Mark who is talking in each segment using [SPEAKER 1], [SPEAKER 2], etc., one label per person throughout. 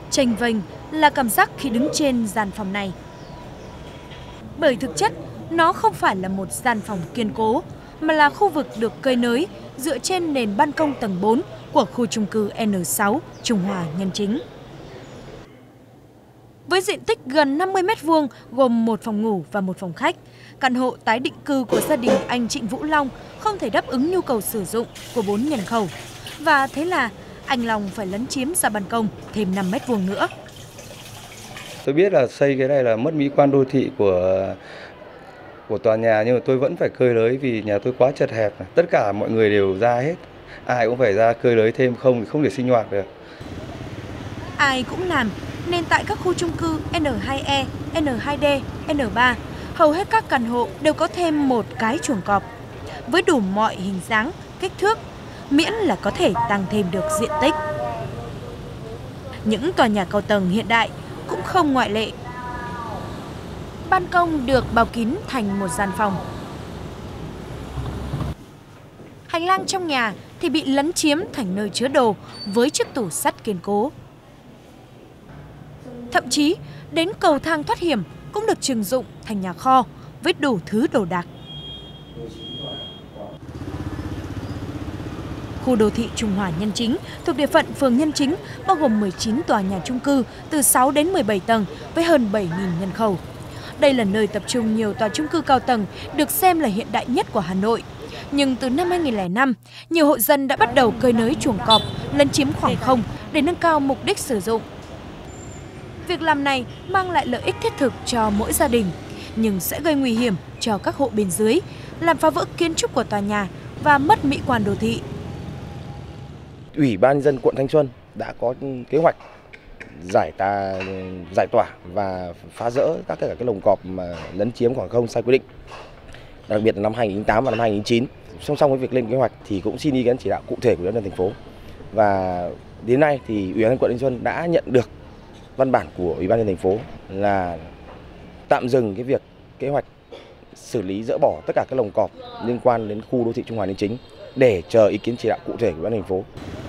[SPEAKER 1] Chênh vênh là cảm giác khi đứng trên gian phòng này. Bởi thực chất, nó không phải là một gian phòng kiên cố, mà là khu vực được cơi nới dựa trên nền ban công tầng 4 của khu chung cư N6 Trung Hòa Nhân Chính. Với diện tích gần 50 m2 gồm một phòng ngủ và một phòng khách, căn hộ tái định cư của gia đình anh Trịnh Vũ Long không thể đáp ứng nhu cầu sử dụng của 4 nhân khẩu. Và thế là anh Long phải lấn chiếm ra ban công thêm 5 m2 nữa.
[SPEAKER 2] Tôi biết là xây cái này là mất mỹ quan đô thị của tòa nhà, nhưng mà tôi vẫn phải cơi nới vì nhà tôi quá chật hẹp. Tất cả mọi người đều ra hết, ai cũng phải ra cơi nới thêm, không thể sinh hoạt được.
[SPEAKER 1] Ai cũng làm, nên tại các khu chung cư N2E, N2D, N3, hầu hết các căn hộ đều có thêm một cái chuồng cọp với đủ mọi hình dáng, kích thước, miễn là có thể tăng thêm được diện tích. Những tòa nhà cao tầng hiện đại cũng không ngoại lệ. Ban công được bao kín thành một gian phòng. Hành lang trong nhà thì bị lấn chiếm thành nơi chứa đồ với chiếc tủ sắt kiên cố. Thậm chí, đến cầu thang thoát hiểm cũng được trưng dụng thành nhà kho với đủ thứ đồ đạc. Khu đô thị Trung Hòa Nhân Chính thuộc địa phận phường Nhân Chính bao gồm 19 tòa nhà chung cư từ 6 đến 17 tầng với hơn 7.000 nhân khẩu. Đây là nơi tập trung nhiều tòa chung cư cao tầng được xem là hiện đại nhất của Hà Nội. Nhưng từ năm 2005, nhiều hộ dân đã bắt đầu cơi nới chuồng cọp, lấn chiếm khoảng không để nâng cao mục đích sử dụng. Việc làm này mang lại lợi ích thiết thực cho mỗi gia đình, nhưng sẽ gây nguy hiểm cho các hộ bên dưới, làm phá vỡ kiến trúc của tòa nhà và mất mỹ quan đô thị.
[SPEAKER 3] Ủy ban nhân dân quận Thanh Xuân đã có kế hoạch giải tỏa và phá rỡ tất cả các lồng cọp mà lấn chiếm khoảng không sai quy định. Đặc biệt là năm 2008 và năm 2009. Song song với việc lên kế hoạch thì cũng xin ý kiến chỉ đạo cụ thể của Ủy ban nhân dân thành phố. Và đến nay thì Ủy ban nhân dân quận Thanh Xuân đã nhận được văn bản của Ủy ban nhân dân thành phố là tạm dừng cái việc kế hoạch xử lý dỡ bỏ tất cả các lồng cọp liên quan đến khu đô thị Trung Hòa Nhân Chính để chờ ý kiến chỉ đạo cụ thể của Ủy ban nhân dân thành phố.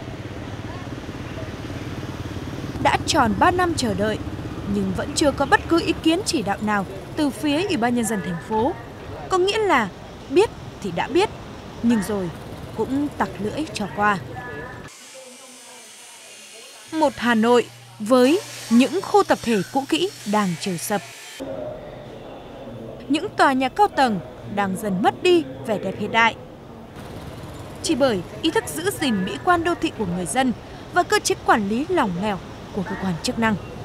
[SPEAKER 1] Đã tròn 3 năm chờ đợi, nhưng vẫn chưa có bất cứ ý kiến chỉ đạo nào từ phía Ủy ban nhân dân thành phố. Có nghĩa là biết thì đã biết, nhưng rồi cũng tặc lưỡi cho qua. Một Hà Nội với những khu tập thể cũ kỹ đang trồi sập. Những tòa nhà cao tầng đang dần mất đi vẻ đẹp hiện đại. Chỉ bởi ý thức giữ gìn mỹ quan đô thị của người dân và cơ chế quản lý lỏng lẻo của cơ quan chức năng.